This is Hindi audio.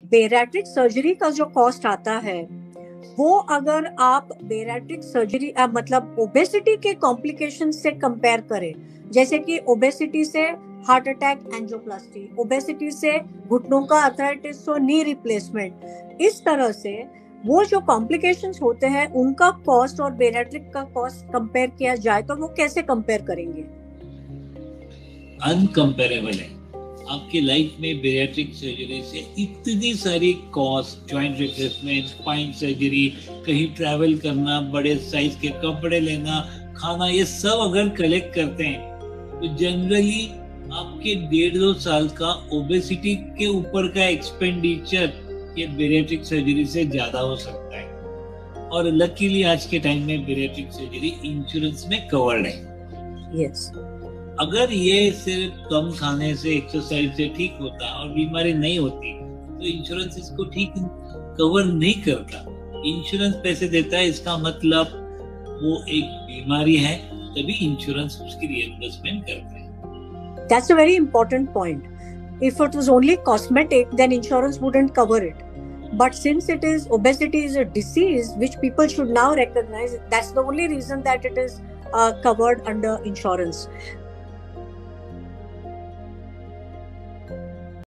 बेरियाट्रिक सर्जरी का जो कॉस्ट आता है, वो अगर आप बेरियाट्रिक सर्जरी मतलब ओबेसिटी के कॉम्प्लिकेशन से कंपेयर करें, जैसे कि ओबेसिटी से हार्ट अटैक, एंजियोप्लास्टी, ओबेसिटी से घुटनों का अर्थराइटिस, तो नी रिप्लेसमेंट, इस तरह से वो जो कॉम्प्लिकेशंस होते हैं उनका कॉस्ट और बेरियाट्रिक का कॉस्ट कंपेयर किया जाए तो वो कैसे कंपेयर करेंगे? अनकंपेरेबल है। आपकी लाइफ में बेरियाट्रिक सर्जरी से इतनी सारी cost, joint replacement, spine surgery, कहीं ट्रैवल करना, बड़े साइज के कपड़े लेना, खाना, ये सब अगर कलेक्ट करते हैं तो जनरली आपके 1.5-2 साल का ओबेसिटी के ऊपर का एक्सपेंडिचर ये बेरियाट्रिक सर्जरी से ज्यादा हो सकता है। और लकीली आज के टाइम में बेरियाट्रिक सर्जरी इंश्योरेंस में कवर्ड है। यस। अगर ये सिर्फ कम खाने से, एक्सरसाइज से ठीक होता और बीमारी नहीं होती तो इंश्योरेंस इसको ठीक कवर नहीं करता। इंश्योरेंस पैसे देता है, इसका मतलब वो एक बीमारी है, तभी इंश्योरेंस उसकी रिएम्बर्समेंट करता है। That's a very important point. If it was only cosmetic, then insurance wouldn't cover it. But since obesity is a disease which people should now recognize, that's the only reason that it is covered under insurance.